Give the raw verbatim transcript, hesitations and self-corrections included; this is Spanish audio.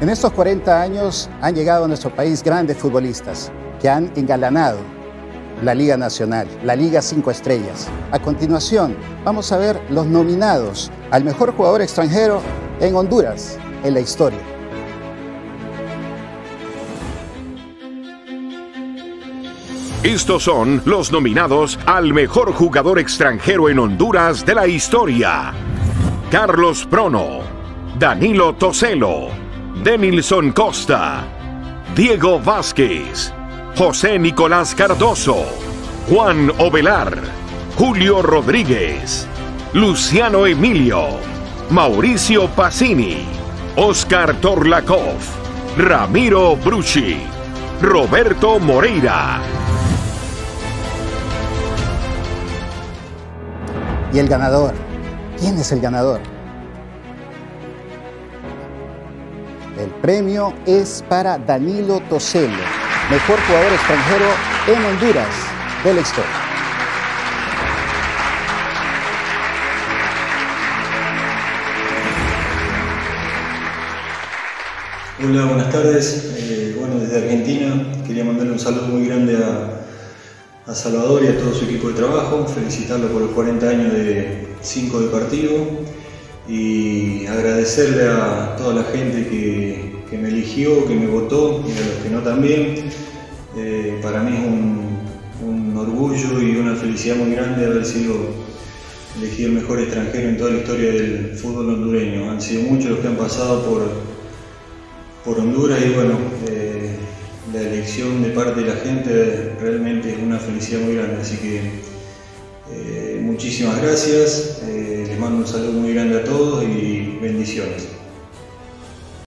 En estos cuarenta años han llegado a nuestro país grandes futbolistas que han engalanado la Liga Nacional, la Liga Cinco Estrellas. A continuación, vamos a ver los nominados al mejor jugador extranjero en Honduras en la historia. Estos son los nominados al mejor jugador extranjero en Honduras de la historia. Carlos Prono, Danilo Toselo, Denilson Costa, Diego Vázquez, José Nicolás Cardoso, Juan Ovelar, Julio Rodríguez, Luciano Emilio, Mauricio Pacini, Oscar Torlakov, Ramiro Brucci, Roberto Moreira. Y el ganador, ¿quién es el ganador? El premio es para Danilo Toselo, mejor jugador extranjero en Honduras de la historia. Hola, buenas tardes. Eh, bueno, desde Argentina quería mandarle un saludo muy grande a a Salvador y a todo su equipo de trabajo, felicitarlo por los cuarenta años de cinco de partido y agradecerle a toda la gente que, que me eligió, que me votó y a los que no también. Eh, para mí es un, un orgullo y una felicidad muy grande haber sido elegido el mejor extranjero en toda la historia del fútbol hondureño. Han sido muchos los que han pasado por, por Honduras y bueno, eh, la elección de parte de la gente realmente es una felicidad muy grande, así que eh, muchísimas gracias, eh, les mando un saludo muy grande a todos y bendiciones.